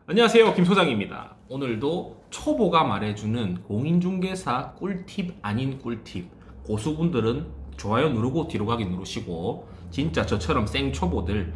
안녕하세요, 김 소장입니다. 오늘도 초보가 말해주는 공인중개사 꿀팁 아닌 꿀팁, 고수분들은 좋아요 누르고 뒤로 가기 누르시고 진짜 저처럼 생초보들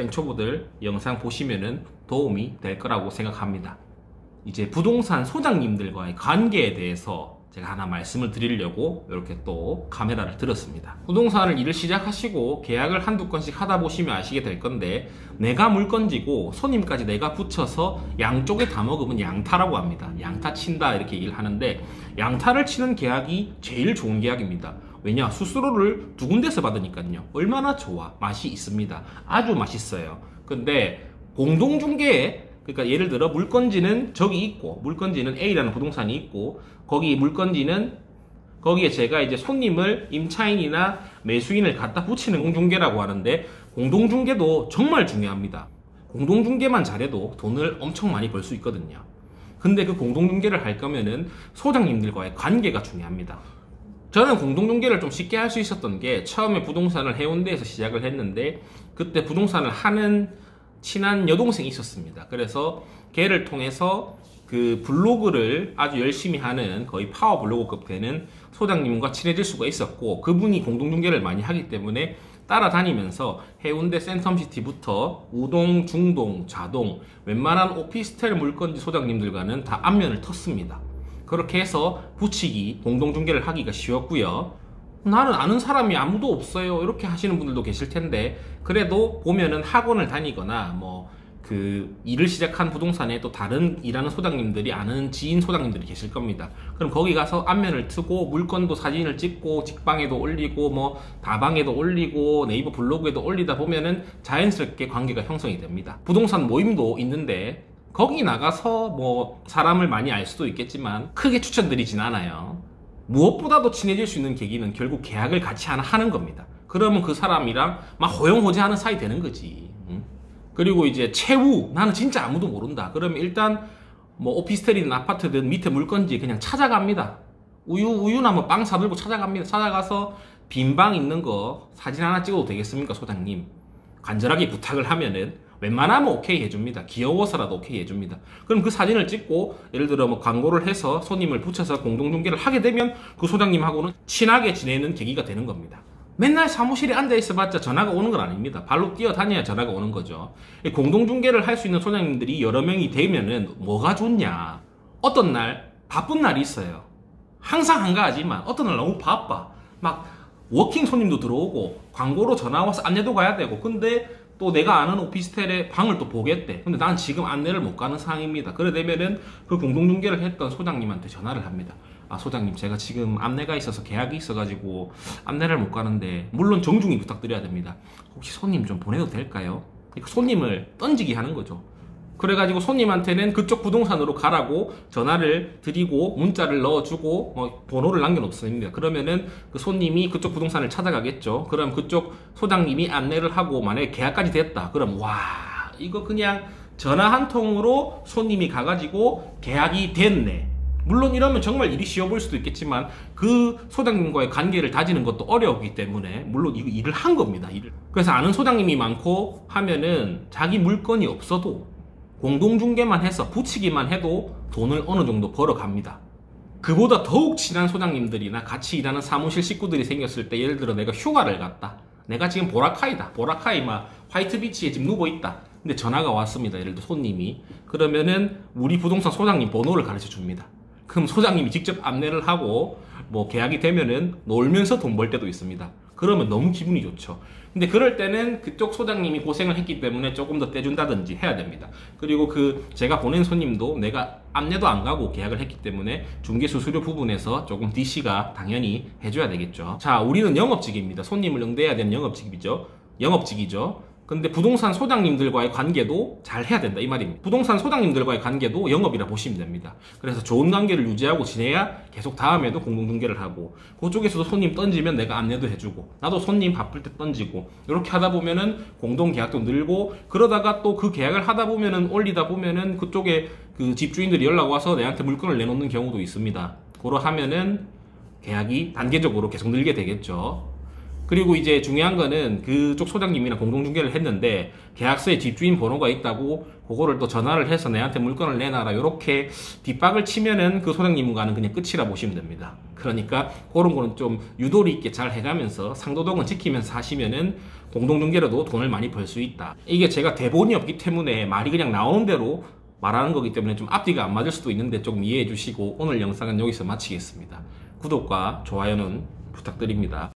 영상 보시면은 도움이 될 거라고 생각합니다. 이제 부동산 소장님들과의 관계에 대해서 제가 하나 말씀을 드리려고 이렇게 또 카메라를 들었습니다. 부동산을 일을 시작하시고 계약을 한두 건씩 하다 보시면 아시게 될 건데, 내가 물건지고 손님까지 내가 붙여서 양쪽에 다 먹으면 양타라고 합니다. 양타 친다 이렇게 얘기를 하는데, 양타를 치는 계약이 제일 좋은 계약입니다. 왜냐? 수수료를 두 군데서 받으니까요. 얼마나 좋아? 맛이 있습니다. 아주 맛있어요. 근데 공동중개에, 그러니까 예를 들어 물건지는 저기 있고, 물건지는 A라는 부동산이 있고, 거기 물건지는 거기에 제가 이제 손님을 임차인이나 매수인을 갖다 붙이는 공동중개라고 하는데, 공동중개도 정말 중요합니다. 공동중개만 잘해도 돈을 엄청 많이 벌 수 있거든요. 근데 그 공동중개를 할 거면은 소장님들과의 관계가 중요합니다. 저는 공동중개를 좀 쉽게 할 수 있었던 게, 처음에 부동산을 해운대에서 시작을 했는데, 그때 부동산을 하는 친한 여동생이 있었습니다. 그래서 걔를 통해서 그 블로그를 아주 열심히 하는, 거의 파워 블로그급 되는 소장님과 친해질 수가 있었고, 그분이 공동중개를 많이 하기 때문에 따라다니면서 해운대 센텀시티부터 우동, 중동, 자동, 웬만한 오피스텔 물건지 소장님들과는 다 안면을 텄습니다. 그렇게 해서 붙이기, 공동중개를 하기가 쉬웠고요. 나는 아는 사람이 아무도 없어요, 이렇게 하시는 분들도 계실 텐데, 그래도 보면은 학원을 다니거나 그 일을 시작한 부동산에 또 다른 일하는 소장님들이, 아는 지인 소장님들이 계실 겁니다. 그럼 거기 가서 안면을 트고 물건도 사진을 찍고 직방에도 올리고 다방에도 올리고 네이버 블로그에도 올리다 보면은 자연스럽게 관계가 형성이 됩니다. 부동산 모임도 있는데 거기 나가서 사람을 많이 알 수도 있겠지만 크게 추천드리진 않아요. 무엇보다도 친해질 수 있는 계기는 결국 계약을 같이 하는 겁니다. 그러면 그 사람이랑 막 호용호재하는 사이 되는 거지. 그리고 이제 최후, 나는 진짜 아무도 모른다. 그러면 일단 오피스텔이든 아파트든 밑에 물건지 그냥 찾아갑니다. 우유나 빵 사들고 찾아갑니다. 찾아가서 빈 방 있는 거 사진 하나 찍어도 되겠습니까, 소장님? 간절하게 부탁을 하면은 웬만하면 오케이 해줍니다. 귀여워서라도 오케이 해줍니다. 그럼 그 사진을 찍고, 예를 들어 광고를 해서 손님을 붙여서 공동중개를 하게 되면 그 소장님하고는 친하게 지내는 계기가 되는 겁니다. 맨날 사무실에 앉아있어봤자 전화가 오는 건 아닙니다. 발로 뛰어다녀야 전화가 오는 거죠. 공동중개를 할 수 있는 소장님들이 여러 명이 되면은 뭐가 좋냐? 어떤 날 바쁜 날이 있어요. 항상 한가하지만 어떤 날 너무 바빠. 막 워킹 손님도 들어오고 광고로 전화 와서 안내도 가야 되고, 근데 또 내가 아는 오피스텔에 방을 또 보겠대. 근데 난 지금 안내를 못 가는 상황입니다. 그래 되면은 그 공동중개를 했던 소장님한테 전화를 합니다. 아, 소장님, 제가 지금 안내가 있어서 계약이 있어가지고 안내를 못 가는데, 물론 정중히 부탁드려야 됩니다. 혹시 손님 좀 보내도 될까요? 그러니까 손님을 던지기 하는 거죠. 그래가지고 손님한테는 그쪽 부동산으로 가라고 전화를 드리고 문자를 넣어주고 번호를 남겨놓습니다. 그러면은 그 손님이 그쪽 부동산을 찾아가겠죠. 그럼 그쪽 소장님이 안내를 하고, 만약에 계약까지 됐다 그럼 와, 이거 그냥 전화 한 통으로 손님이 가가지고 계약이 됐네. 물론 이러면 정말 일이 쉬워 보일 수도 있겠지만 그 소장님과의 관계를 다지는 것도 어려웠기 때문에 물론 이거 일을 한 겁니다. 일을. 그래서 아는 소장님이 많고 하면은 자기 물건이 없어도 공동중개만 해서 붙이기만 해도 돈을 어느 정도 벌어갑니다. 그보다 더욱 친한 소장님들이나 같이 일하는 사무실 식구들이 생겼을 때, 예를 들어 내가 휴가를 갔다. 내가 지금 보라카이 막 화이트비치에 지금 누워있다. 근데 전화가 왔습니다. 예를 들어 손님이. 그러면은 우리 부동산 소장님 번호를 가르쳐 줍니다. 그럼 소장님이 직접 안내를 하고 계약이 되면은 놀면서 돈 벌 때도 있습니다. 그러면 너무 기분이 좋죠. 근데 그럴 때는 그쪽 소장님이 고생을 했기 때문에 조금 더 떼준다든지 해야 됩니다. 그리고 제가 보낸 손님도 내가 안내도 안 가고 계약을 했기 때문에 중개 수수료 부분에서 조금 DC가 당연히 해줘야 되겠죠. 자, 우리는 영업직입니다. 손님을 응대해야 되는 영업직이죠. 근데 부동산 소장님들과의 관계도 잘 해야 된다, 이 말입니다. 부동산 소장님들과의 관계도 영업이라 보시면 됩니다. 그래서 좋은 관계를 유지하고 지내야 계속 다음에도 공동중개를 하고, 그쪽에서도 손님 던지면 내가 안내도 해주고, 나도 손님 바쁠 때 던지고, 이렇게 하다 보면은 공동계약도 늘고, 그러다가 또 그 계약을 하다 보면은, 올리다 보면은 그쪽에 그 집주인들이 연락 와서 내한테 물건을 내놓는 경우도 있습니다. 그러 하면은 계약이 단계적으로 계속 늘게 되겠죠. 그리고 이제 중요한 거는 그쪽 소장님이랑 공동중개를 했는데 계약서에 집주인 번호가 있다고 그거를 또 전화를 해서 내한테 물건을 내놔라 이렇게 뒷박을 치면은 그 소장님과는 그냥 끝이라 보시면 됩니다. 그러니까 그런 거는 좀 유도리 있게 잘 해가면서 상도덕은 지키면서 하시면은 공동중개로도 돈을 많이 벌 수 있다. 이게 제가 대본이 없기 때문에 말이 그냥 나오는 대로 말하는 거기 때문에 좀 앞뒤가 안 맞을 수도 있는데 조금 이해해 주시고 오늘 영상은 여기서 마치겠습니다. 구독과 좋아요는 부탁드립니다.